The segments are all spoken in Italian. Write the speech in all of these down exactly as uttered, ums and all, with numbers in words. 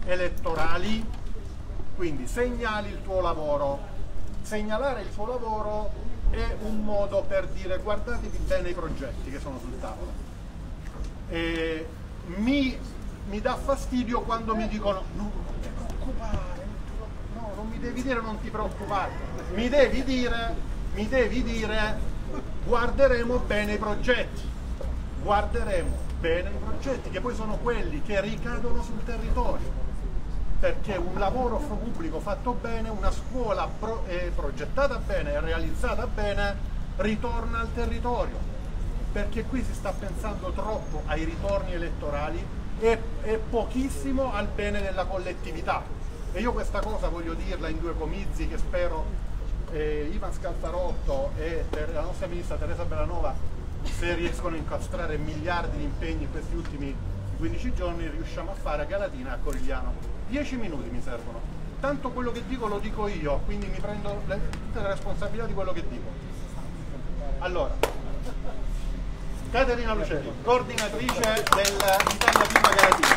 elettorali, quindi segnali il tuo lavoro. Segnalare il tuo lavoro è un modo per dire guardatevi bene i progetti che sono sul tavolo. E mi, mi dà fastidio quando mi dicono non ti preoccupare, no, non mi devi dire non ti preoccupare, mi devi dire, mi devi dire guarderemo bene i progetti, guarderemo bene i progetti che poi sono quelli che ricadono sul territorio. Perché un lavoro pubblico fatto bene, una scuola pro, eh, progettata bene e realizzata bene, ritorna al territorio. Perché qui si sta pensando troppo ai ritorni elettorali e, e pochissimo al bene della collettività. E io questa cosa voglio dirla in due comizi che spero eh, Ivan Scalfarotto e la nostra ministra Teresa Bellanova, se riescono a incastrare miliardi di impegni in questi ultimi quindici giorni, riusciamo a fare a Galatina e a Corigliano. dieci minuti mi servono, tanto quello che dico lo dico io, quindi mi prendo le, tutte le responsabilità di quello che dico. Allora, Caterina Luceri, coordinatrice dell'Italia Viva Galatina.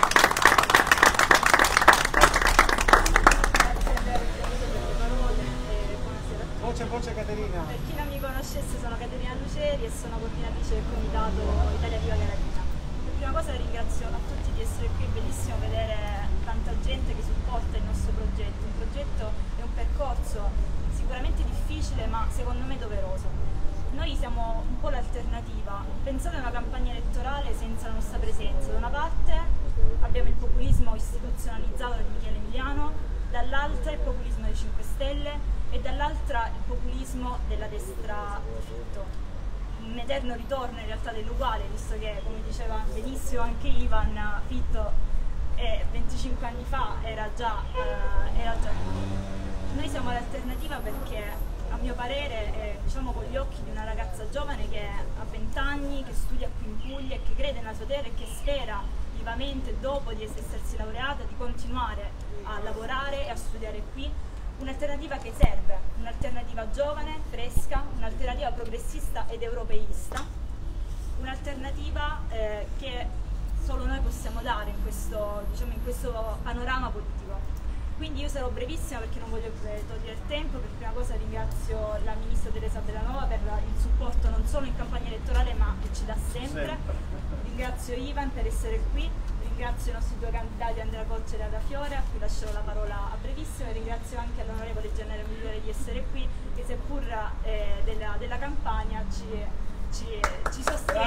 Voce, voce Caterina. Per chi non mi conoscesse, sono Caterina Luceri e sono coordinatrice del comitato Italia Viva Galatina. Per prima cosa ringrazio a tutti di essere qui, è bellissimo vedere tanta gente che supporta il nostro progetto. Un progetto è un percorso sicuramente difficile ma secondo me doveroso. Noi siamo un po' l'alternativa. Pensate a una campagna elettorale senza la nostra presenza. Da una parte abbiamo il populismo istituzionalizzato di Michele Emiliano, dall'altra il populismo dei cinque Stelle e dall'altra il populismo della destra di Fitto. Un eterno ritorno in realtà dell'uguale, visto che, come diceva benissimo anche Ivan, Fitto eh, venticinque anni fa era già, eh, era già qui. Noi siamo l'alternativa perché, a mio parere, eh, diciamo con gli occhi di una ragazza giovane che ha venti anni, che studia qui in Puglia e che crede nella sua terra e che spera vivamente, dopo di essersi laureata, di continuare a lavorare e a studiare qui. Un'alternativa che serve, un'alternativa giovane, fresca, un'alternativa progressista ed europeista, un'alternativa eh, che solo noi possiamo dare in questo, diciamo, in questo panorama politico. Quindi io sarò brevissima perché non voglio togliere il tempo. Per prima cosa ringrazio la ministra Teresa Bellanova per il supporto non solo in campagna elettorale ma che ci dà sempre. Ringrazio Ivan per essere qui. Ringrazio i nostri due candidati Andrea Coccia e Ada Fiore, a cui lascerò la parola a brevissimo, e ringrazio anche l'onorevole Gennaro Migliore di essere qui, che seppur eh, della, della campagna ci, ci, ci sostiene.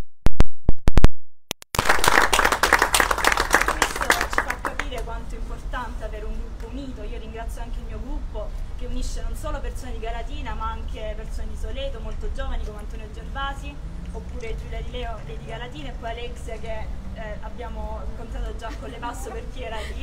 Questo ci fa capire quanto è importante avere un gruppo unito. Io ringrazio anche il mio gruppo che unisce non solo persone di Galatina ma anche persone di Soleto, molto giovani come Antonio Gervasi, oppure Giulia Di Leo e di Galatina, e poi Alexia che Eh, abbiamo incontrato già con le Passo per chi era lì,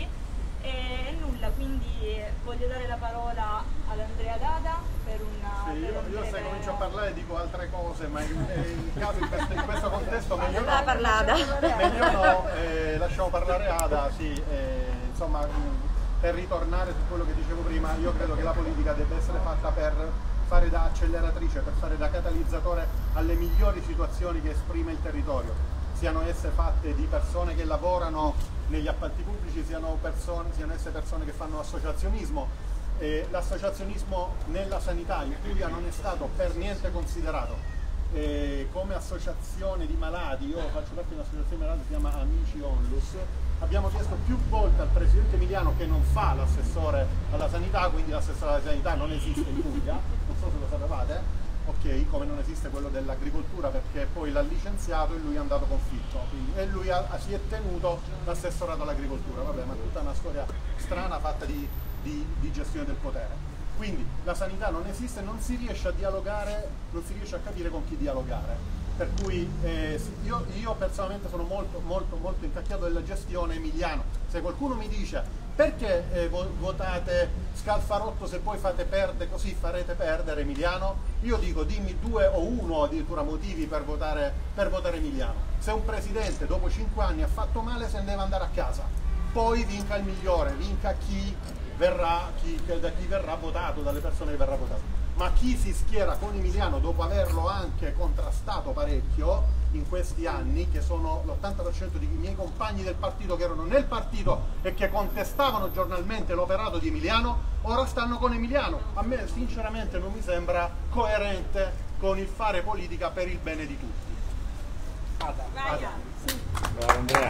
e nulla, quindi voglio dare la parola ad Andrea Dada per una... Sì, per io, un io breve... se comincio a parlare dico altre cose, ma in, in, caso in, questo, in questo contesto meglio no, meglio no eh, lasciamo parlare Ada, sì, eh, insomma, per ritornare su quello che dicevo prima, io credo che la politica debba essere fatta per fare da acceleratrice, per fare da catalizzatore alle migliori situazioni che esprime il territorio, siano esse fatte di persone che lavorano negli appalti pubblici, siano, persone, siano esse persone che fanno associazionismo. Eh, l'associazionismo nella sanità in Puglia non è stato per niente considerato eh, come associazione di malati. Io faccio parte di un'associazione di malati che si chiama Amici Onlus. Abbiamo chiesto più volte al presidente Emiliano, che non fa l'assessore alla sanità, quindi l'assessore alla sanità non esiste in Puglia, non so se lo sapevate, ok, come non esiste quello dell'agricoltura perché poi l'ha licenziato e lui è andato con Fitto, quindi, e lui ha, si è tenuto l'assessorato all'agricoltura, vabbè, ma tutta una storia strana fatta di, di, di gestione del potere. Quindi la sanità non esiste, non si riesce a dialogare, non si riesce a capire con chi dialogare. Per cui eh, io, io personalmente sono molto, molto, molto incacchiato della gestione Emiliano. Se qualcuno mi dice perché eh, votate Scalfarotto se poi fate perdere, così farete perdere Emiliano, io dico dimmi due o uno addirittura motivi per votare, per votare Emiliano. Se un presidente dopo cinque anni ha fatto male se ne deve andare a casa, poi vinca il migliore, vinca chi verrà, chi, da chi verrà votato, dalle persone che verrà votato. Ma chi si schiera con Emiliano dopo averlo anche contrastato parecchio in questi anni, che sono l'ottanta per cento di miei compagni del partito che erano nel partito e che contestavano giornalmente l'operato di Emiliano, ora stanno con Emiliano. A me sinceramente non mi sembra coerente con il fare politica per il bene di tutti. Ada. Ada. Sì. Bravo Andrea.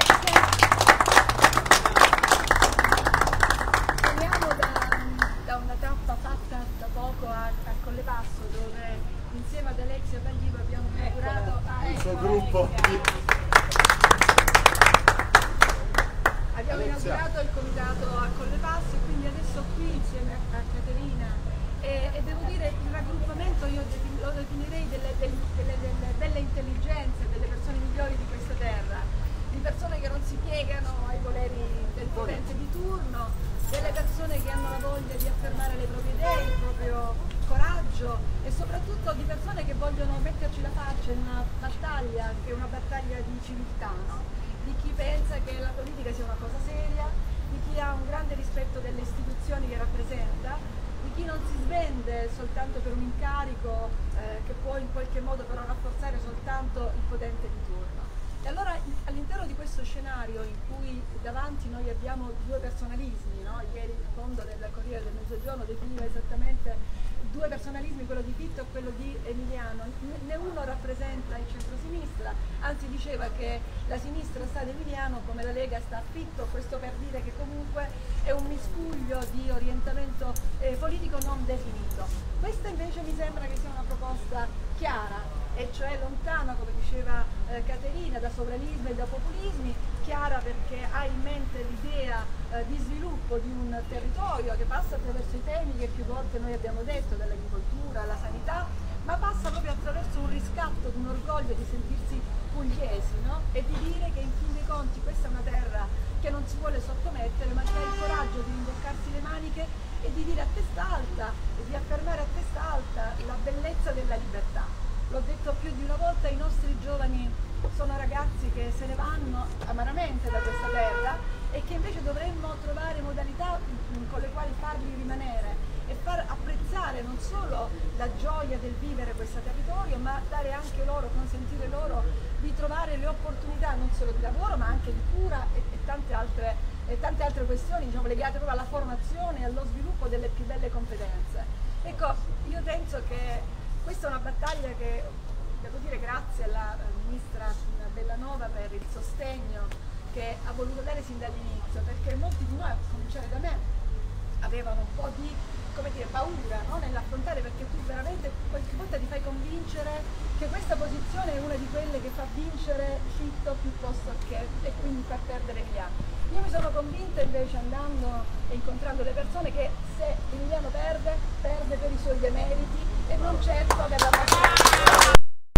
Veniamo da, da una tappa fatta da poco a, a Collepasso, dove insieme ad Alexia Baglivo abbiamo inaugurato ah, il suo ecco, gruppo. abbiamo inaugurato il comitato a Collepasso e quindi adesso qui insieme a, a Caterina e, e devo dire il raggruppamento io lo definirei delle, delle, delle, delle belle intelligenze, delle persone migliori di questa terra, di persone che non si piegano ai voleri del potente di turno, delle persone che hanno la voglia di affermare le proprie idee, il proprio coraggio e soprattutto di persone che vogliono metterci la faccia in una battaglia che è una battaglia di civiltà, no? Di chi pensa che la politica sia una cosa seria, di chi ha un grande rispetto delle istituzioni che rappresenta, di chi non si svende soltanto per un incarico eh, che può in qualche modo però rafforzare soltanto il potente di turno. E allora all'interno di questo scenario in cui davanti noi abbiamo due personalismi, no? Ieri il fondo del Corriere del Mezzogiorno definiva esattamente due personalismi, quello di Fitto e quello di Emiliano, né uno rappresenta il centro-sinistra, anzi diceva che la sinistra sta ad Emiliano come la Lega sta a Fitto, questo per dire che comunque è un miscuglio di orientamento eh, politico non definito. Questa invece mi sembra che sia una proposta chiara, e cioè lontana, come diceva eh, Caterina, da sovranismi e da populismi, chiara perché ha in mente l'idea eh, di sviluppo di un territorio che passa attraverso i temi che più volte noi abbiamo detto, dall'agricoltura alla sanità, ma passa proprio attraverso un riscatto, di un orgoglio di sentirsi pugliesi, no? E di dire che in fin dei conti questa è una terra che non si vuole sottomettere, ma che ha il coraggio di rimboccarsi le maniche e di dire a testa alta e di affermare a testa alta la bellezza della libertà. L'ho detto più di una volta, i nostri giovani sono ragazzi che se ne vanno amaramente da questa terra e che invece dovremmo trovare modalità con le quali farli rimanere e far apprezzare non solo la gioia del vivere questo territorio, ma dare anche loro, consentire loro di trovare le opportunità non solo di lavoro ma anche di cura e, e, tante, altre, e tante altre questioni, diciamo, legate proprio alla formazione e allo sviluppo delle più belle competenze. Ecco, io penso che questa è una battaglia che, devo dire, grazie alla ministra Bellanova per il sostegno che ha voluto dare sin dall'inizio, perché molti di noi, a cominciare da me, avevano un po' di, come dire, paura, no? Nell'affrontare, perché tu veramente qualche volta ti fai convincere che questa posizione è una di quelle che fa vincere Fitto piuttosto che e quindi far perdere Emiliano. Io mi sono convinta invece, andando e incontrando le persone, che se Emiliano perde, perde per i suoi demeriti e non certo per la maggioranza.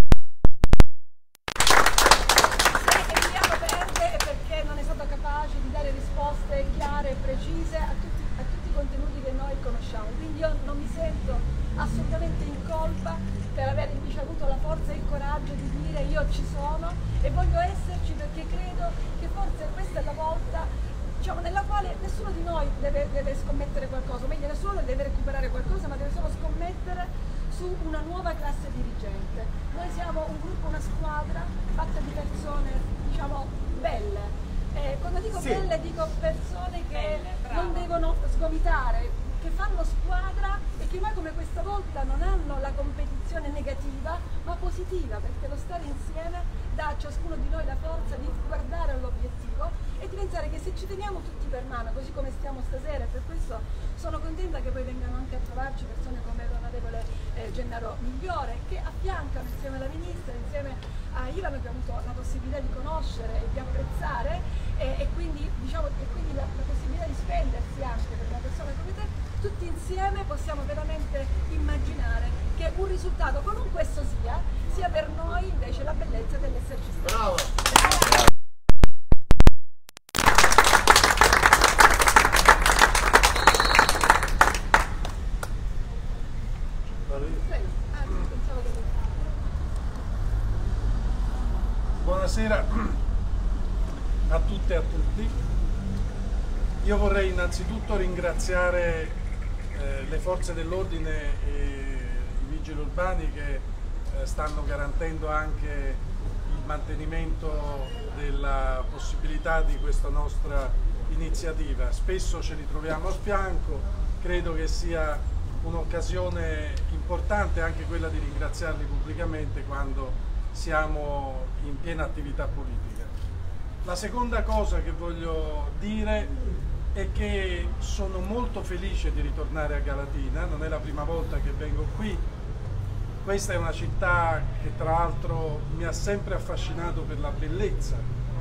Se Emiliano perde è perché non è stato capace di dare risposte chiare e precise a tutti, a tutti i contenuti che noi conosciamo. Quindi io non mi sento assolutamente in colpa per aver invece avuto la forza e il coraggio di dire io ci sono e voglio esserci, perché credo che forse questa è la volta, diciamo, nella quale nessuno di noi deve, deve scommettere qualcosa, o meglio nessuno deve recuperare qualcosa, ma deve solo scommettere su una nuova classe dirigente. Noi siamo un gruppo, una squadra fatta di persone, diciamo, belle. Eh, quando dico sì. belle dico persone che belle, non devono sgomitare, che fanno squadra e che mai come questa volta non hanno la competizione negativa ma positiva, perché lo stare insieme dà a ciascuno di noi la forza di guardare all'obiettivo e di pensare che se ci teniamo tutti per mano, così come stiamo stasera, e per questo sono contenta che poi vengano anche a trovarci persone come l'onorevole eh, Gennaro Migliore, che affiancano insieme alla Ministra, insieme a Ivano, che ha avuto la possibilità di conoscere e di apprezzare e, e quindi, diciamo, e quindi la, la possibilità di spendersi anche per una persona come te. Tutti insieme possiamo veramente immaginare che un risultato, qualunque esso sia, sia per noi invece la bellezza dell'esserci stati. Bravo! Buonasera a tutte e a tutti. Io vorrei innanzitutto ringraziare eh, le forze dell'ordine e i vigili urbani che eh, stanno garantendo anche il mantenimento della possibilità di questa nostra iniziativa. Spesso ci ritroviamo a fianco, credo che sia un'occasione importante anche quella di ringraziarli pubblicamente quando siamo in piena attività politica. La seconda cosa che voglio dire è che sono molto felice di ritornare a Galatina, non è la prima volta che vengo qui. Questa è una città che tra l'altro mi ha sempre affascinato per la bellezza,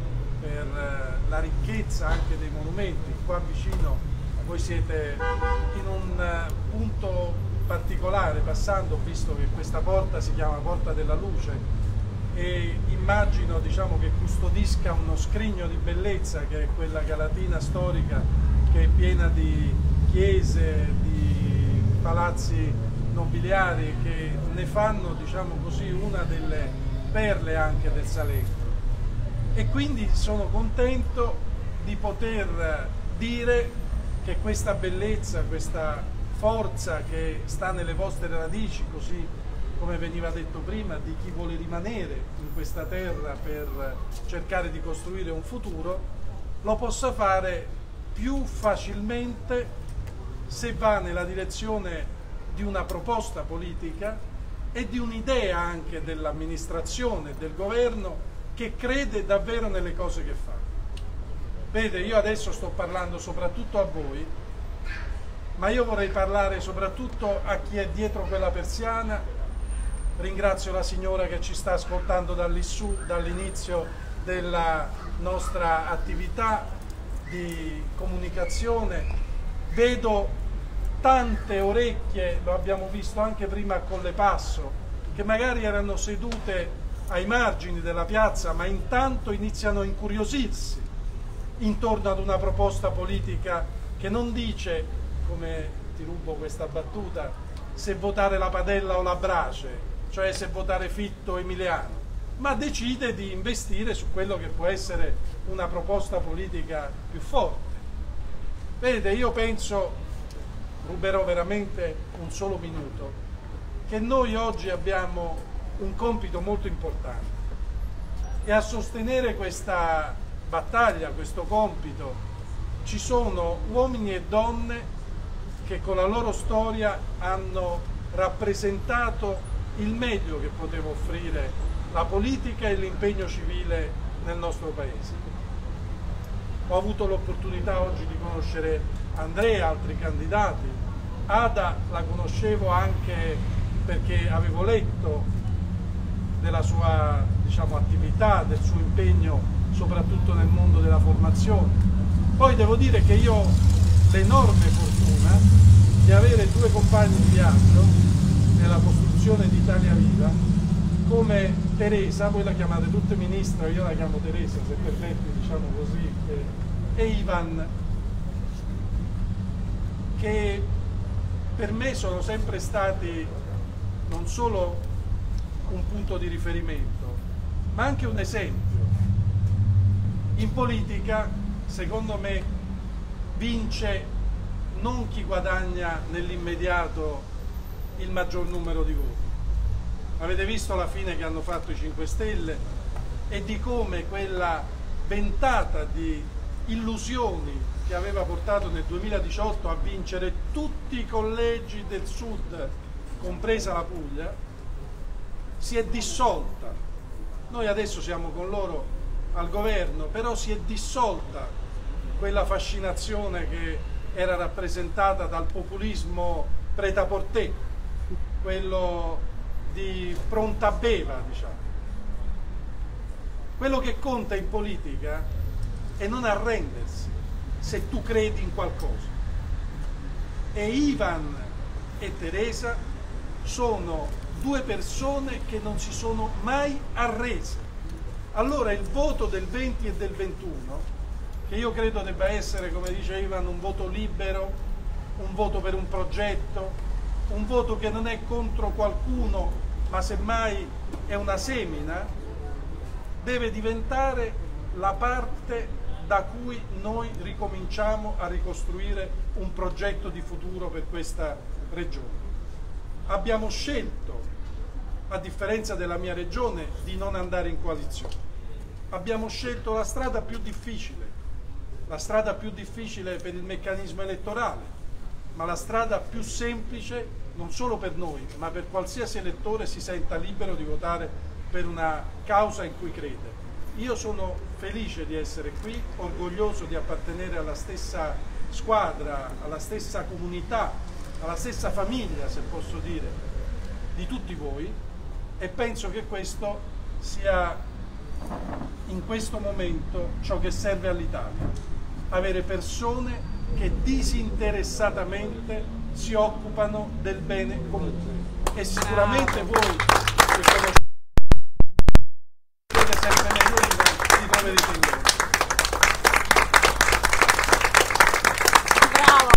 per la ricchezza anche dei monumenti. Qua vicino voi siete in un punto particolare, passando, ho visto che questa porta si chiama Porta della Luce e immagino, diciamo, che custodisca uno scrigno di bellezza che è quella Galatina storica, che è piena di chiese, di palazzi nobiliari che ne fanno, diciamo così, una delle perle anche del Salento. E quindi sono contento di poter dire che questa bellezza, questa forza che sta nelle vostre radici, così come veniva detto prima, di chi vuole rimanere in questa terra per cercare di costruire un futuro, lo possa fare più facilmente se va nella direzione di una proposta politica e di un'idea anche dell'amministrazione, del governo, che crede davvero nelle cose che fa. Vedete, io adesso sto parlando soprattutto a voi, ma io vorrei parlare soprattutto a chi è dietro quella persiana. Ringrazio la signora che ci sta ascoltando da lì su, dall'inizio della nostra attività di comunicazione. Vedo tante orecchie, lo abbiamo visto anche prima a Collepasso, che magari erano sedute ai margini della piazza, ma intanto iniziano a incuriosirsi intorno ad una proposta politica che non dice, come ti rubo questa battuta, se votare la padella o la brace, cioè se votare Fitto o Emiliano, ma decide di investire su quello che può essere una proposta politica più forte. Vedete, io penso, ruberò veramente un solo minuto, che noi oggi abbiamo un compito molto importante e a sostenere questa battaglia, questo compito, ci sono uomini e donne che con la loro storia hanno rappresentato il meglio che poteva offrire la politica e l'impegno civile nel nostro Paese. Ho avuto l'opportunità oggi di conoscere Andrea, altri candidati. Ada la conoscevo anche perché avevo letto della sua, diciamo, attività, del suo impegno soprattutto nel mondo della formazione. Poi devo dire che io ho l'enorme fortuna di avere due compagni di viaggio nella costruzione di Italia Viva, come Teresa, voi la chiamate tutte ministra, io la chiamo Teresa se permetti, diciamo così, e Ivan, che per me sono sempre stati non solo un punto di riferimento, ma anche un esempio. In politica, secondo me, vince non chi guadagna nell'immediato il maggior numero di voti. Avete visto la fine che hanno fatto i cinque Stelle e di come quella ventata di illusioni che aveva portato nel duemiladiciotto a vincere tutti i collegi del sud, compresa la Puglia, si è dissolta. Noi adesso siamo con loro al governo, però si è dissolta quella fascinazione che era rappresentata dal populismo prêt-à-porter, quello di pronta beva, diciamo. Quello che conta in politica è non arrendersi se tu credi in qualcosa. E Ivan e Teresa sono due persone che non si sono mai arrese. Allora il voto del venti e del ventuno, che io credo debba essere, come dice Ivan, un voto libero, un voto per un progetto, un voto che non è contro qualcuno, ma semmai è una semina, deve diventare la parte da cui noi ricominciamo a ricostruire un progetto di futuro per questa regione. Abbiamo scelto a differenza della mia regione, di non andare in coalizione. Abbiamo scelto la strada più difficile, la strada più difficile per il meccanismo elettorale, ma la strada più semplice non solo per noi, ma per qualsiasi elettore si senta libero di votare per una causa in cui crede. Io sono felice di essere qui, orgoglioso di appartenere alla stessa squadra, alla stessa comunità, alla stessa famiglia, se posso dire, di tutti voi, e penso che questo sia in questo momento ciò che serve all'Italia: avere persone che disinteressatamente si occupano del bene comune. E sicuramente voi che conoscete sempre meglio li troverete in loro. Bravo!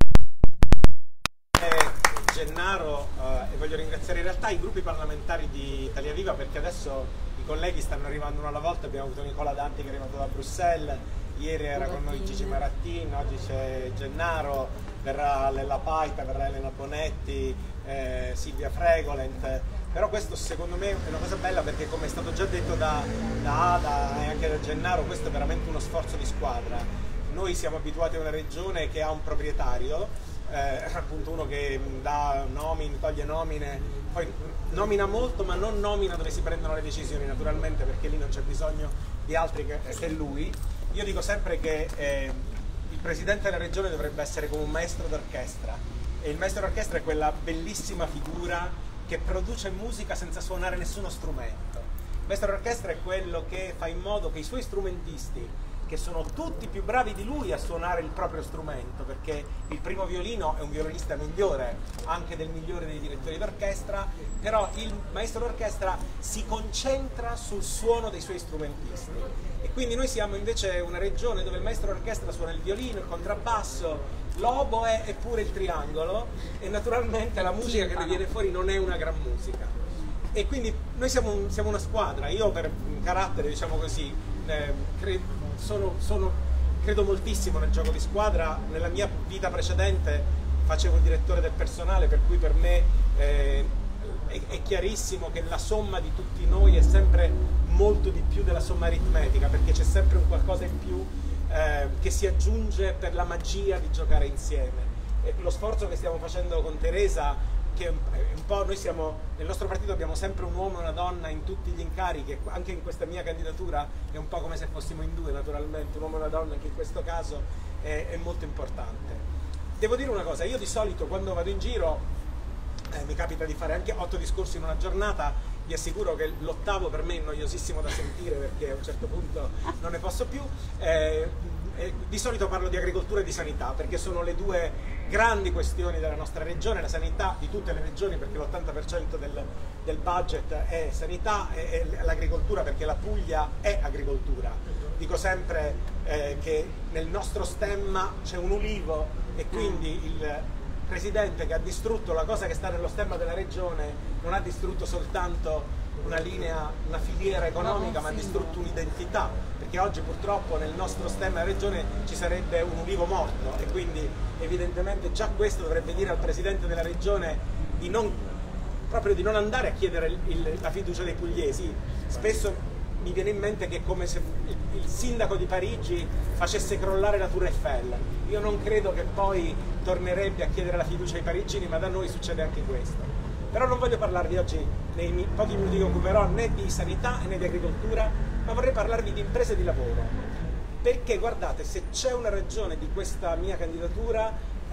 Eh, Gennaro, eh, e voglio ringraziare in realtà i gruppi parlamentari di Italia Viva, perché adesso i colleghi stanno arrivando uno alla volta. Abbiamo avuto Nicola Danti che è arrivato da Bruxelles, ieri era con noi Gigi Marattin, oggi c'è Gennaro, verrà Lella Paita, verrà Elena Bonetti, eh, Silvia Fregolent. Però questo secondo me è una cosa bella, perché come è stato già detto da, da Ada e anche da Gennaro, questo è veramente uno sforzo di squadra. Noi siamo abituati a una regione che ha un proprietario, eh, appunto uno che dà nomine, toglie nomine, poi nomina molto ma non nomina dove si prendono le decisioni, naturalmente, perché lì non c'è bisogno di altri che, che lui. Io dico sempre che eh, il presidente della regione dovrebbe essere come un maestro d'orchestra, e il maestro d'orchestra è quella bellissima figura che produce musica senza suonare nessuno strumento. Il maestro d'orchestra è quello che fa in modo che i suoi strumentisti, che sono tutti più bravi di lui a suonare il proprio strumento, perché il primo violino è un violinista migliore anche del migliore dei direttori d'orchestra, però il maestro d'orchestra si concentra sul suono dei suoi strumentisti. E quindi noi siamo invece una regione dove il maestro d'orchestra suona il violino, il contrabbasso, l'oboe e pure il triangolo, e naturalmente la musica che ne viene fuori non è una gran musica. E quindi noi siamo, un, siamo una squadra. Io per carattere, diciamo così, eh, credo Sono, sono, credo moltissimo nel gioco di squadra. Nella mia vita precedente facevo il direttore del personale, per cui per me eh, è, è chiarissimo che la somma di tutti noi è sempre molto di più della somma aritmetica, perché c'è sempre un qualcosa in più eh, che si aggiunge per la magia di giocare insieme. E lo sforzo che stiamo facendo con Teresa, che un po' noi siamo, nel nostro partito abbiamo sempre un uomo e una donna in tutti gli incarichi, anche in questa mia candidatura è un po' come se fossimo in due, naturalmente, un uomo e una donna anche in questo caso è, è molto importante. Devo dire una cosa: io di solito quando vado in giro eh, mi capita di fare anche otto discorsi in una giornata. Vi assicuro che l'ottavo per me è noiosissimo da sentire, perché a un certo punto non ne posso più. Eh, eh, di solito parlo di agricoltura e di sanità, perché sono le due grandi questioni della nostra regione, la sanità di tutte le regioni, perché l'ottanta per cento del, del budget è sanità, e, e l'agricoltura perché la Puglia è agricoltura. Dico sempre eh, che nel nostro stemma c'è un ulivo, e quindi il presidente che ha distrutto la cosa che sta nello stemma della regione non ha distrutto soltanto una linea, una filiera economica, ma ha distrutto un'identità, perché oggi purtroppo nel nostro stemma della regione ci sarebbe un ulivo morto, e quindi evidentemente già questo dovrebbe dire al presidente della regione di non, proprio di non andare a chiedere il, il, la fiducia dei pugliesi. Spesso mi viene in mente che è come se il, il sindaco di Parigi facesse crollare la Tour Eiffel. Io non credo che poi tornerebbe a chiedere la fiducia ai parigini, ma da noi succede anche questo. Però non voglio parlarvi oggi, nei pochi minuti che occuperò, né di sanità né di agricoltura, ma vorrei parlarvi di imprese e di lavoro. Perché guardate, se c'è una ragione di questa mia candidatura,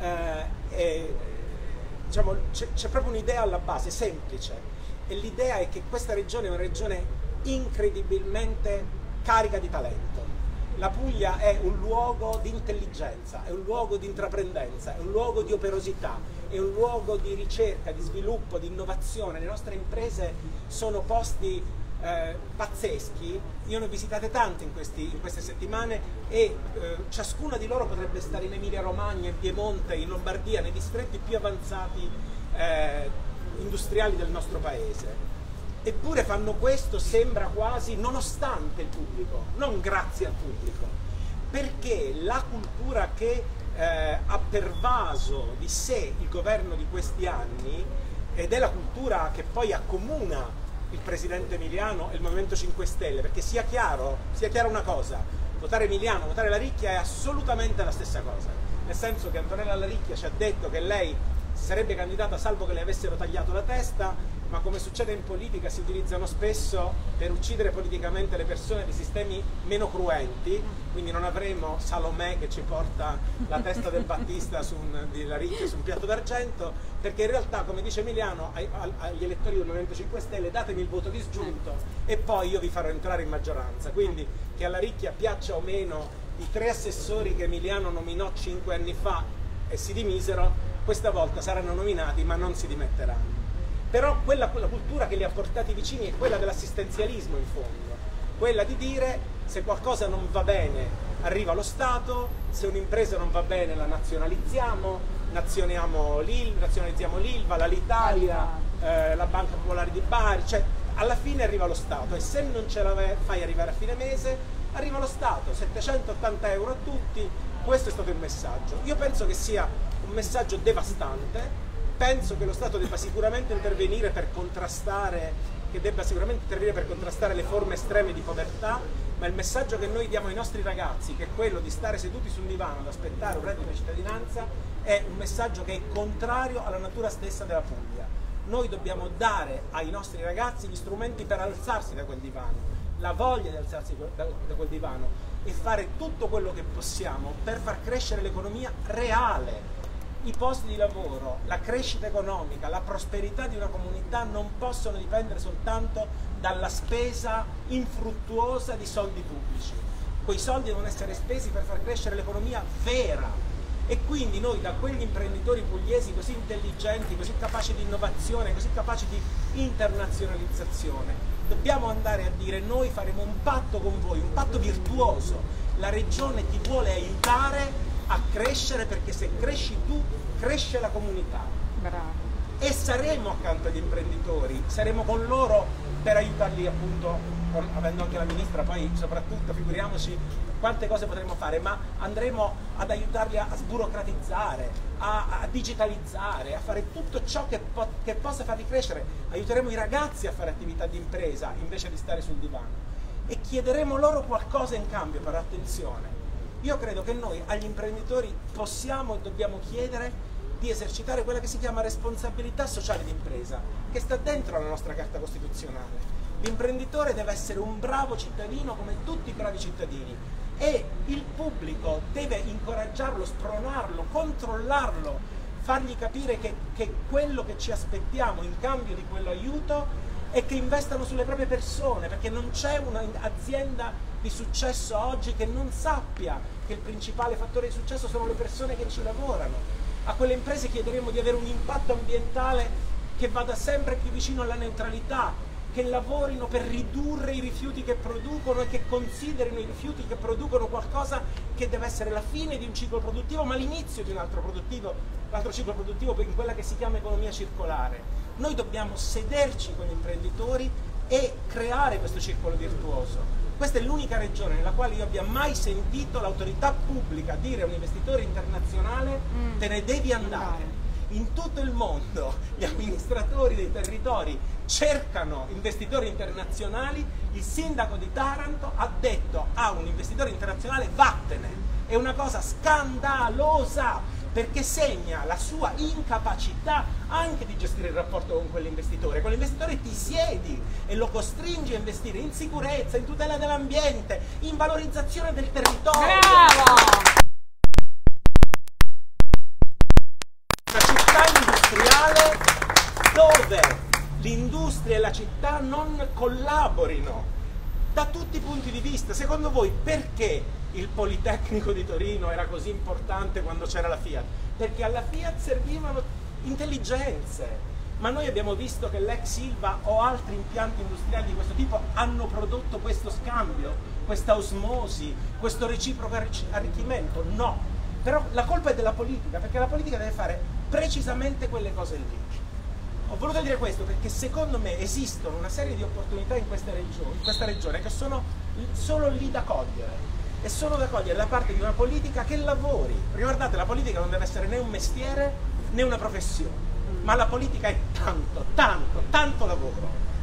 eh, diciamo, c'è proprio un'idea alla base, semplice. E l'idea è che questa regione è una regione incredibilmente carica di talento. La Puglia è un luogo di intelligenza, è un luogo di intraprendenza, è un luogo di operosità, è un luogo di ricerca, di sviluppo, di innovazione. Le nostre imprese sono posti eh, pazzeschi. Io ne ho visitate tante in, questi, in queste settimane, e eh, ciascuna di loro potrebbe stare in Emilia Romagna, in Piemonte, in Lombardia, nei distretti più avanzati eh, industriali del nostro paese. Eppure fanno questo, sembra quasi, nonostante il pubblico, non grazie al pubblico, perché la cultura che eh, ha pervaso di sé il governo di questi anni, ed è la cultura che poi accomuna il presidente Emiliano e il Movimento cinque Stelle, perché sia chiaro, sia chiaro una cosa, votare Emiliano, votare Laricchia è assolutamente la stessa cosa, nel senso che Antonella Laricchia ci ha detto che lei si sarebbe candidata salvo che le avessero tagliato la testa, ma come succede in politica si utilizzano spesso per uccidere politicamente le persone di sistemi meno cruenti, quindi non avremo Salomè che ci porta la testa del Battista su un, di Laricchia su un piatto d'argento, perché in realtà, come dice Emiliano, ai, agli elettori del Movimento cinque Stelle datemi il voto disgiunto e poi io vi farò entrare in maggioranza, quindi che a Laricchia piaccia o meno i tre assessori che Emiliano nominò cinque anni fa e si dimisero, questa volta saranno nominati ma non si dimetteranno. Però quella, quella cultura che li ha portati vicini è quella dell'assistenzialismo in fondo, quella di dire se qualcosa non va bene arriva lo Stato, se un'impresa non va bene la nazionalizziamo, nazionalizziamo l'Ilva, l'Alitalia, eh, la Banca Popolare di Bari, cioè alla fine arriva lo Stato e se non ce la fai arrivare a fine mese arriva lo Stato, settecentottanta euro a tutti, questo è stato il messaggio. Io penso che sia un messaggio devastante. Penso che lo Stato debba sicuramente intervenire per contrastare, che debba sicuramente intervenire per contrastare le forme estreme di povertà, ma il messaggio che noi diamo ai nostri ragazzi, che è quello di stare seduti sul divano ad aspettare un reddito di cittadinanza, è un messaggio che è contrario alla natura stessa della Puglia. Noi dobbiamo dare ai nostri ragazzi gli strumenti per alzarsi da quel divano, la voglia di alzarsi da, da quel divano e fare tutto quello che possiamo per far crescere l'economia reale. I posti di lavoro, la crescita economica, la prosperità di una comunità non possono dipendere soltanto dalla spesa infruttuosa di soldi pubblici. Quei soldi devono essere spesi per far crescere l'economia vera. E quindi noi da quegli imprenditori pugliesi così intelligenti, così capaci di innovazione, così capaci di internazionalizzazione, dobbiamo andare a dire noi faremo un patto con voi, un patto virtuoso. La regione ti vuole aiutare a crescere perché se cresci tu, cresce la comunità. Bravo. E saremo accanto agli imprenditori, saremo con loro per aiutarli appunto, avendo anche la ministra poi soprattutto, figuriamoci quante cose potremo fare, ma andremo ad aiutarli a, a sburocratizzare, a, a digitalizzare, a fare tutto ciò che, po che possa farli crescere. Aiuteremo i ragazzi a fare attività di impresa invece di stare sul divano e chiederemo loro qualcosa in cambio, però attenzione. Io credo che noi agli imprenditori possiamo e dobbiamo chiedere di esercitare quella che si chiama responsabilità sociale d'impresa, che sta dentro la nostra Carta Costituzionale. L'imprenditore deve essere un bravo cittadino come tutti i bravi cittadini e il pubblico deve incoraggiarlo, spronarlo, controllarlo, fargli capire che, che quello che ci aspettiamo in cambio di quell'aiuto è che investano sulle proprie persone, perché non c'è un'azienda di successo oggi che non sappia che il principale fattore di successo sono le persone che ci lavorano. A quelle imprese chiederemo di avere un impatto ambientale che vada sempre più vicino alla neutralità, che lavorino per ridurre i rifiuti che producono e che considerino i rifiuti che producono qualcosa che deve essere la fine di un ciclo produttivo, ma l'inizio di un altro produttivo, l'altro ciclo produttivo in quella che si chiama economia circolare. Noi dobbiamo sederci con gli imprenditori e creare questo circolo virtuoso. Questa è l'unica regione nella quale io abbia mai sentito l'autorità pubblica dire a un investitore internazionale mm. te ne devi andare. In tutto il mondo gli amministratori dei territori cercano investitori internazionali, il sindaco di Taranto ha detto a un investitore internazionale vattene, è una cosa scandalosa perché segna la sua incapacità anche di gestire il rapporto con quell'investitore. Quell'investitore ti siedi e lo costringi a investire in sicurezza, in tutela dell'ambiente, in valorizzazione del territorio. Bravo! Una città industriale dove l'industria e la città non collaborino da tutti i punti di vista. Secondo voi perché il Politecnico di Torino era così importante quando c'era la Fiat? Perché alla Fiat servivano intelligenze, ma noi abbiamo visto che l'ex Ilva o altri impianti industriali di questo tipo hanno prodotto questo scambio, questa osmosi, questo reciproco arricchimento? No, però la colpa è della politica, perché la politica deve fare precisamente quelle cose lì. Ho voluto dire questo perché secondo me esistono una serie di opportunità in questa regione, in questa regione che sono solo lì da cogliere. E sono da cogliere da parte di una politica che lavori. Ricordate, la politica non deve essere né un mestiere né una professione, ma la politica è tanto, tanto, tanto lavoro.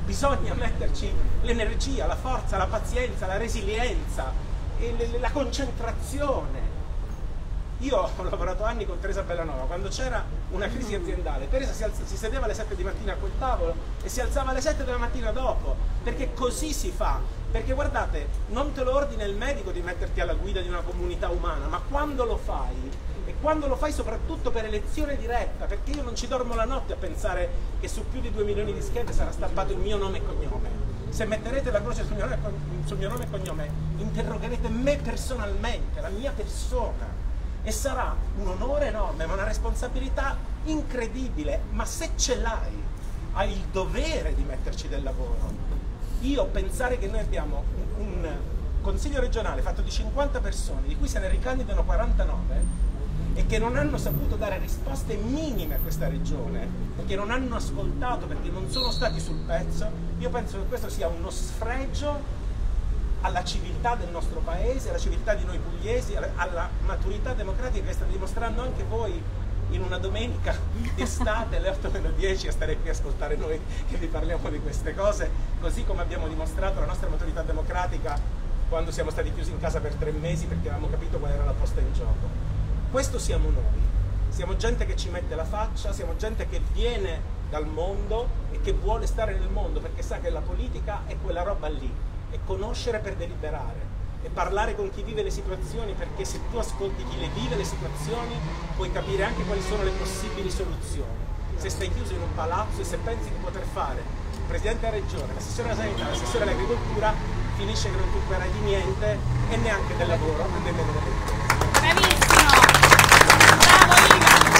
bisogna metterci l'energia, la forza, la pazienza, la resilienza, e la concentrazione. Io ho lavorato anni con Teresa Bellanova, quando c'era una crisi aziendale, Teresa si, alza, si sedeva alle sette di mattina a quel tavolo e si alzava alle sette della mattina dopo, perché così si fa. Perché guardate, non te lo ordina il medico di metterti alla guida di una comunità umana, ma quando lo fai, e quando lo fai soprattutto per elezione diretta, perché io non ci dormo la notte a pensare che su più di due milioni di schede sarà stampato il mio nome e cognome. Se metterete la croce sul mio nome, sul mio nome e cognome, interrogherete me personalmente, la mia persona. E sarà un onore enorme, ma una responsabilità incredibile. Ma se ce l'hai, hai il dovere di metterci del lavoro. Io pensare che noi abbiamo un, un consiglio regionale fatto di cinquanta persone, di cui se ne ricandidano quarantanove, e che non hanno saputo dare risposte minime a questa regione, perché non hanno ascoltato, perché non sono stati sul pezzo, io penso che questo sia uno sfregio alla civiltà del nostro paese, alla civiltà di noi pugliesi, alla maturità democratica che state dimostrando anche voi in una domenica d'estate alle otto meno dieci a stare qui a ascoltare noi che vi parliamo di queste cose, così come abbiamo dimostrato la nostra maturità democratica quando siamo stati chiusi in casa per tre mesi perché avevamo capito qual era la posta in gioco. Questo siamo noi, siamo gente che ci mette la faccia, siamo gente che viene dal mondo e che vuole stare nel mondo perché sa che la politica è quella roba lì. E conoscere per deliberare e parlare con chi vive le situazioni, perché se tu ascolti chi le vive le situazioni puoi capire anche quali sono le possibili soluzioni. Se stai chiuso in un palazzo e se pensi di poter fare il presidente della regione, l'assessore alla sanità, l'assessore all'agricoltura, finisce che non ti occuperai di niente e neanche del lavoro e nemmeno delle imprese. Bravissimo! Bravo Ivan!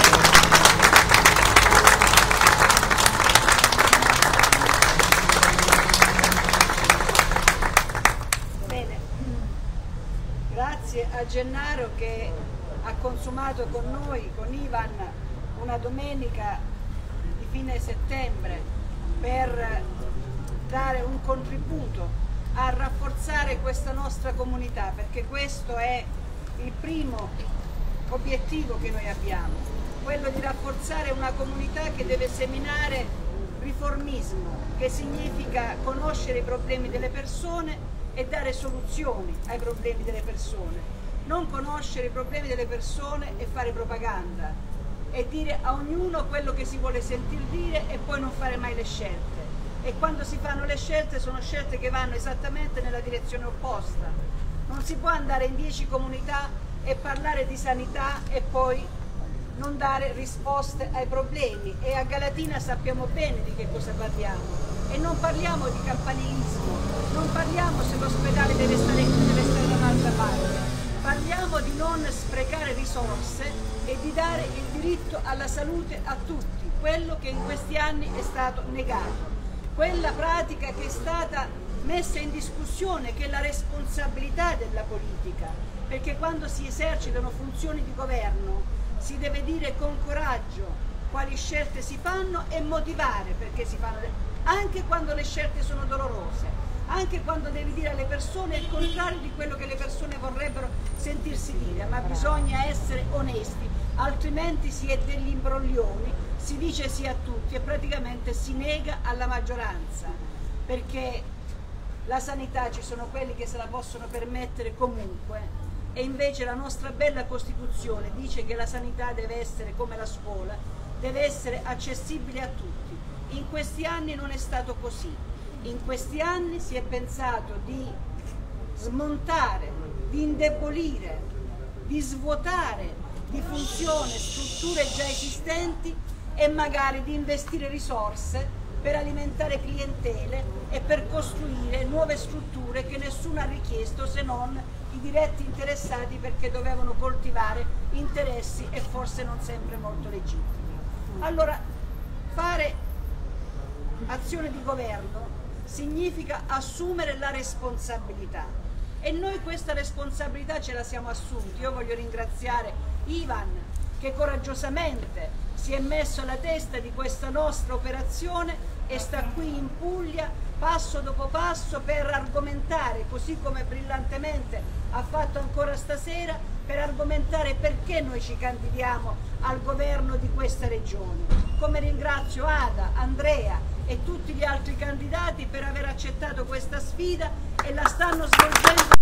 Grazie a Gennaro che ha consumato con noi, con Ivan, una domenica di fine settembre per dare un contributo a rafforzare questa nostra comunità, perché questo è il primo obiettivo che noi abbiamo, quello di rafforzare una comunità che deve seminare riformismo, che significa conoscere i problemi delle persone e dare soluzioni ai problemi delle persone, non conoscere i problemi delle persone e fare propaganda e dire a ognuno quello che si vuole sentir dire e poi non fare mai le scelte. E quando si fanno le scelte sono scelte che vanno esattamente nella direzione opposta. Non si può andare in dieci comunità e parlare di sanità e poi non dare risposte ai problemi. E a Galatina sappiamo bene di che cosa parliamo. E non parliamo di campanilismo, non parliamo se l'ospedale deve stare qui, deve stare da un'altra parte, parliamo di non sprecare risorse e di dare il diritto alla salute a tutti, quello che in questi anni è stato negato, quella pratica che è stata messa in discussione, che è la responsabilità della politica, perché quando si esercitano funzioni di governo si deve dire con coraggio quali scelte si fanno e motivare perché si fanno le anche quando le scelte sono dolorose, anche quando devi dire alle persone il contrario di quello che le persone vorrebbero sentirsi dire, ma bisogna essere onesti, altrimenti si è degli imbroglioni, si dice sì a tutti e praticamente si nega alla maggioranza, perché la sanità ci sono quelli che se la possono permettere comunque e invece la nostra bella Costituzione dice che la sanità deve essere come la scuola, deve essere accessibile a tutti. In questi anni non è stato così, in questi anni si è pensato di smontare, di indebolire, di svuotare di funzione strutture già esistenti e magari di investire risorse per alimentare clientele e per costruire nuove strutture che nessuno ha richiesto se non i diretti interessati perché dovevano coltivare interessi e forse non sempre molto legittimi. Allora, fare azione di governo significa assumere la responsabilità e noi questa responsabilità ce la siamo assunti. Io voglio ringraziare Ivan che coraggiosamente si è messo alla testa di questa nostra operazione e sta qui in Puglia passo dopo passo per argomentare, così come brillantemente ha fatto ancora stasera per argomentare perché noi ci candidiamo al governo di questa regione. Come ringrazio Ada, Andrea e tutti gli altri candidati per aver accettato questa sfida e la stanno svolgendo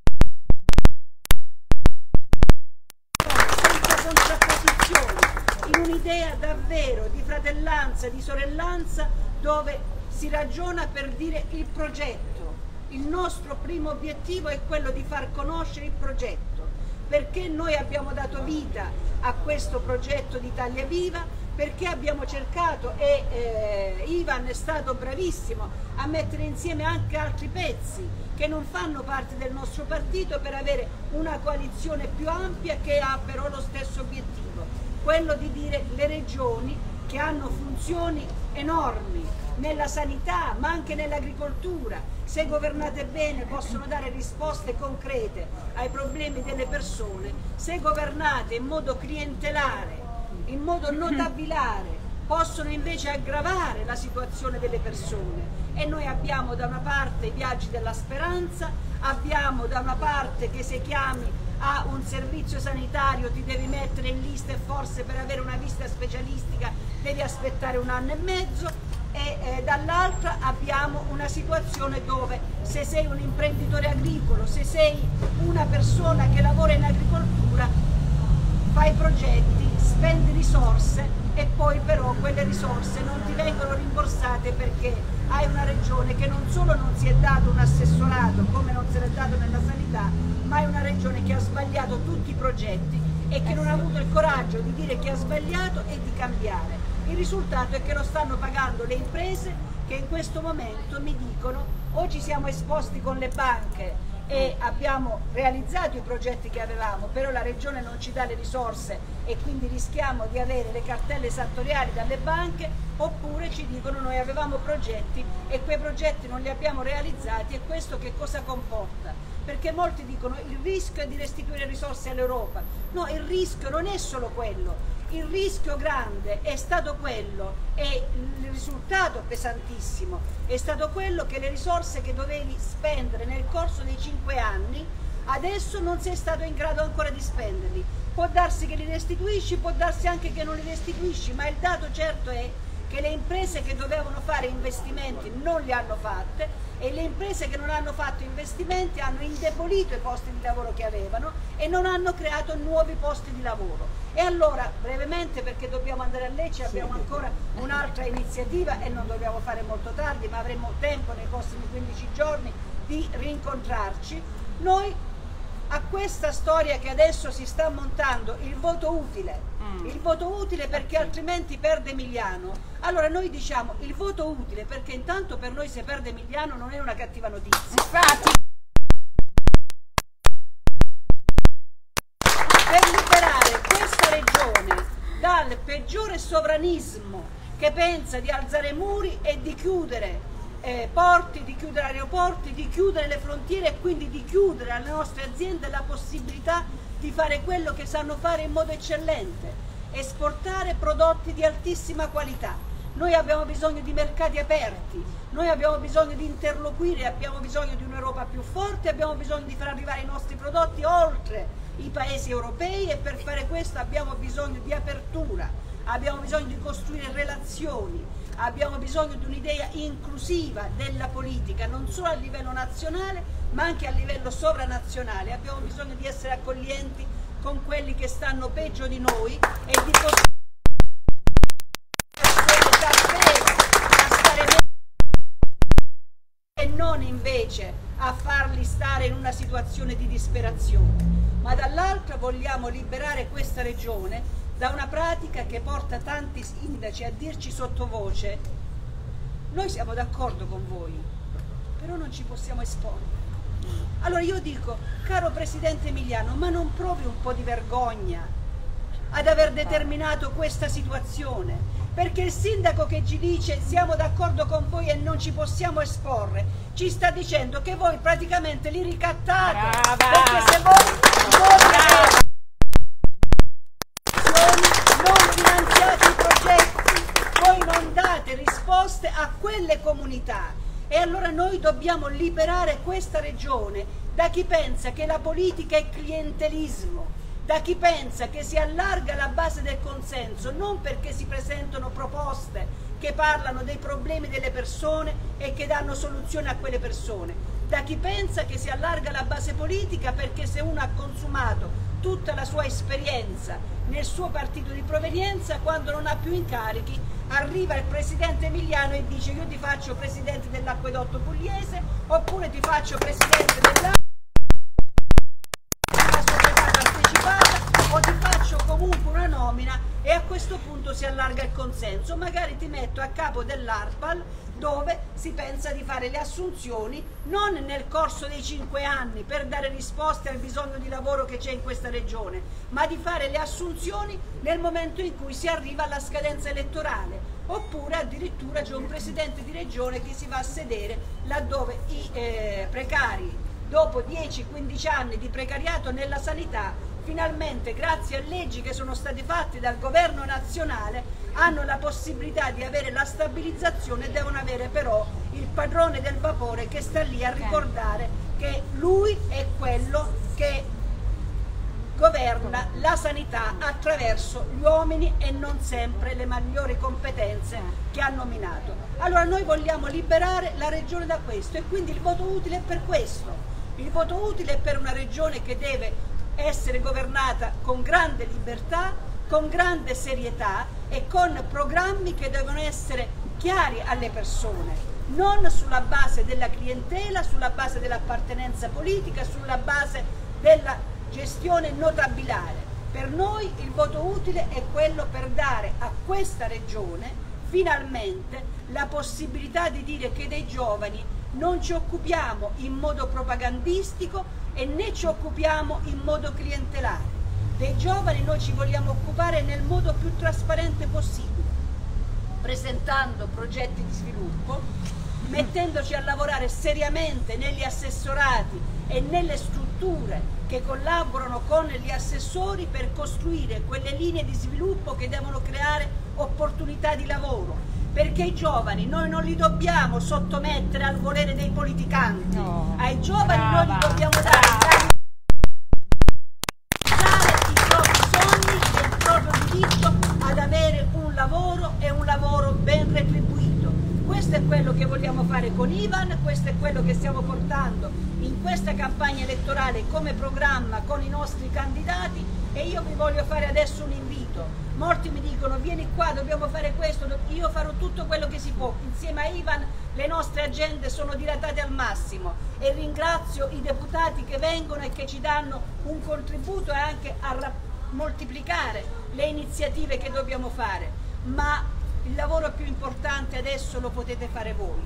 senza contrapposizioni, in un'idea davvero di fratellanza, di sorellanza, dove si ragiona per dire il progetto. Il nostro primo obiettivo è quello di far conoscere il progetto, perché noi abbiamo dato vita a questo progetto di Italia Viva, perché abbiamo cercato e eh, Ivan è stato bravissimo a mettere insieme anche altri pezzi che non fanno parte del nostro partito per avere una coalizione più ampia che ha però lo stesso obiettivo, quello di dire le regioni che hanno funzioni enormi nella sanità ma anche nell'agricoltura, se governate bene possono dare risposte concrete ai problemi delle persone, se governate in modo clientelare, in modo notabilare, possono invece aggravare la situazione delle persone. E noi abbiamo da una parte i viaggi della speranza, abbiamo da una parte che se chiami a un servizio sanitario ti devi mettere in lista e forse per avere una visita specialistica devi aspettare un anno e mezzo, e eh, dall'altra abbiamo una situazione dove se sei un imprenditore agricolo, se sei una persona che lavora in agricoltura, fai progetti, spendi risorse e poi però quelle risorse non ti vengono rimborsate perché hai una regione che non solo non si è dato un assessorato come non se l'è dato nella sanità, ma è una regione che ha sbagliato tutti i progetti e che non ha avuto il coraggio di dire che ha sbagliato e di cambiare. Il risultato è che lo stanno pagando le imprese che in questo momento mi dicono o ci siamo esposti con le banche e abbiamo realizzato i progetti che avevamo, però la regione non ci dà le risorse e quindi rischiamo di avere le cartelle esattoriali dalle banche, oppure ci dicono noi avevamo progetti e quei progetti non li abbiamo realizzati. E questo che cosa comporta? Perché molti dicono il rischio è di restituire risorse all'Europa. No, il rischio non è solo quello. Il rischio grande è stato quello, e il risultato pesantissimo è stato quello che le risorse che dovevi spendere nel corso dei cinque anni adesso non sei stato in grado ancora di spenderli. Può darsi che li restituisci, può darsi anche che non li restituisci, ma il dato certo è che le imprese che dovevano fare investimenti non li hanno fatte e le imprese che non hanno fatto investimenti hanno indebolito i posti di lavoro che avevano e non hanno creato nuovi posti di lavoro. E allora, brevemente, perché dobbiamo andare a Lecce, abbiamo ancora un'altra iniziativa e non dobbiamo fare molto tardi, ma avremo tempo nei prossimi quindici giorni di rincontrarci. Noi a questa storia che adesso si sta montando, il voto utile, mm. il voto utile perché altrimenti perde Emiliano. Allora noi diciamo il voto utile perché intanto per noi se perde Emiliano non è una cattiva notizia. Infatti. Per liberare questa regione dal peggiore sovranismo che pensa di alzare muri e di chiudere Eh, porti, di chiudere aeroporti, di chiudere le frontiere e quindi di chiudere alle nostre aziende la possibilità di fare quello che sanno fare in modo eccellente, esportare prodotti di altissima qualità. Noi abbiamo bisogno di mercati aperti, noi abbiamo bisogno di interloquire, abbiamo bisogno di un'Europa più forte, abbiamo bisogno di far arrivare i nostri prodotti oltre i paesi europei e per fare questo abbiamo bisogno di apertura, abbiamo bisogno di costruire relazioni. Abbiamo bisogno di un'idea inclusiva della politica, non solo a livello nazionale, ma anche a livello sovranazionale. Abbiamo bisogno di essere accoglienti con quelli che stanno peggio di noi e di costruire davvero a stare meglio e non invece a farli stare in una situazione di disperazione. Ma dall'altra vogliamo liberare questa regione da una pratica che porta tanti sindaci a dirci sottovoce: noi siamo d'accordo con voi, però non ci possiamo esporre. Allora io dico, caro Presidente Emiliano, ma non provi un po' di vergogna ad aver determinato questa situazione? Perché il sindaco che ci dice siamo d'accordo con voi e non ci possiamo esporre, ci sta dicendo che voi praticamente li ricattate. Brava. Perché se voi, voi non finanziate i progetti, voi non date risposte a quelle comunità E allora noi dobbiamo liberare questa regione da chi pensa che la politica è clientelismo, da chi pensa che si allarga la base del consenso non perché si presentano proposte che parlano dei problemi delle persone e che danno soluzione a quelle persone, da chi pensa che si allarga la base politica perché se uno ha consumato tutta la sua esperienza nel suo partito di provenienza, quando non ha più incarichi arriva il presidente Emiliano e dice io ti faccio presidente dell'acquedotto pugliese oppure ti faccio presidente della società partecipata o ti faccio comunque una nomina, e a questo punto si allarga il consenso, magari ti metto a capo dell'ARPAL dove si pensa di fare le assunzioni non nel corso dei cinque anni per dare risposte al bisogno di lavoro che c'è in questa regione, ma di fare le assunzioni nel momento in cui si arriva alla scadenza elettorale, oppure addirittura c'è un presidente di regione che si va a sedere laddove i eh, precari dopo dieci quindici anni di precariato nella sanità finalmente, grazie a leggi che sono state fatte dal governo nazionale, hanno la possibilità di avere la stabilizzazione, devono avere però il padrone del vapore che sta lì a ricordare che lui è quello che governa la sanità attraverso gli uomini e non sempre le migliori competenze che ha nominato. Allora noi vogliamo liberare la regione da questo e quindi il voto utile è per questo. Il voto utile è per una regione che deve essere governata con grande libertà, con grande serietà e con programmi che devono essere chiari alle persone, non sulla base della clientela, sulla base dell'appartenenza politica, sulla base della gestione notabilare. Per noi il voto utile è quello per dare a questa regione finalmente la possibilità di dire che dei giovani non ci occupiamo in modo propagandistico e né ci occupiamo in modo clientelare. Dei giovani noi ci vogliamo occupare nel modo più trasparente possibile, presentando progetti di sviluppo, mettendoci a lavorare seriamente negli assessorati e nelle strutture che collaborano con gli assessori per costruire quelle linee di sviluppo che devono creare opportunità di lavoro. Perché i giovani noi non li dobbiamo sottomettere al volere dei politicanti, no, ai giovani brava, noi gli dobbiamo dare i propri sogni e il proprio diritto ad avere un lavoro e un lavoro ben retribuito. Questo è quello che vogliamo fare con Ivan, questo è quello che stiamo portando in questa campagna elettorale come programma con i nostri candidati e io vi voglio fare adesso un invito. Molti mi dicono vieni qua, dobbiamo fare questo, io farò tutto quello che si può. Insieme a Ivan le nostre agende sono dilatate al massimo e ringrazio i deputati che vengono e che ci danno un contributo e anche a moltiplicare le iniziative che dobbiamo fare, ma il lavoro più importante adesso lo potete fare voi.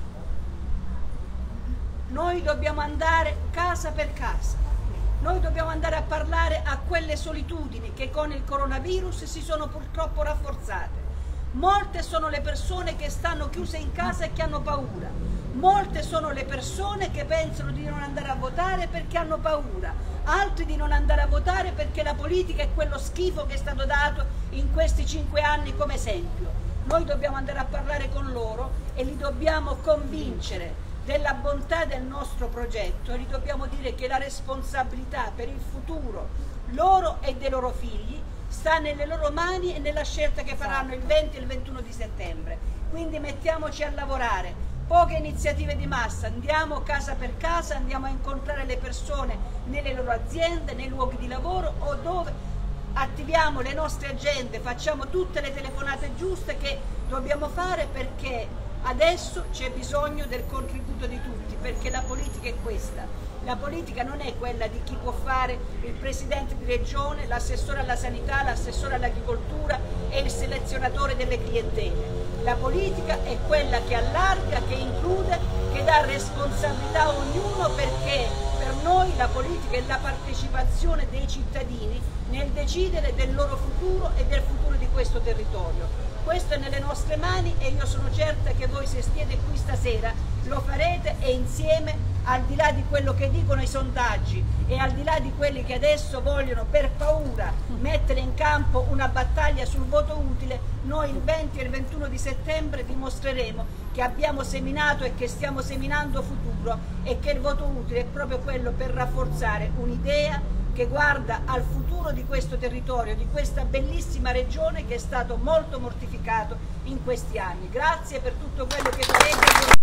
Noi dobbiamo andare casa per casa. Noi dobbiamo andare a parlare a quelle solitudini che con il coronavirus si sono purtroppo rafforzate. Molte sono le persone che stanno chiuse in casa e che hanno paura. Molte sono le persone che pensano di non andare a votare perché hanno paura. Altri di non andare a votare perché la politica è quello schifo che è stato dato in questi cinque anni come esempio. Noi dobbiamo andare a parlare con loro e li dobbiamo convincere della bontà del nostro progetto e gli dobbiamo dire che la responsabilità per il futuro loro e dei loro figli sta nelle loro mani e nella scelta che faranno il venti e il ventuno di settembre. Quindi mettiamoci a lavorare, poche iniziative di massa, andiamo casa per casa, andiamo a incontrare le persone nelle loro aziende, nei luoghi di lavoro o dove attiviamo le nostre agende, facciamo tutte le telefonate giuste che dobbiamo fare perché adesso c'è bisogno del contributo di tutti, perché la politica è questa. La politica non è quella di chi può fare il presidente di regione, l'assessore alla sanità, l'assessore all'agricoltura e il selezionatore delle clientele. La politica è quella che allarga, che include, che dà responsabilità a ognuno, perché per noi la politica è la partecipazione dei cittadini nel decidere del loro futuro e del futuro di questo territorio. Questo è nelle nostre mani e io sono certa che voi se siete qui stasera lo farete e insieme, al di là di quello che dicono i sondaggi e al di là di quelli che adesso vogliono per paura mettere in campo una battaglia sul voto utile, noi il venti e il ventuno di settembre dimostreremo che abbiamo seminato e che stiamo seminando futuro e che il voto utile è proprio quello per rafforzare un'idea che guarda al futuro di questo territorio, di questa bellissima regione che è stato molto mortificato in questi anni. Grazie per tutto quello che farete.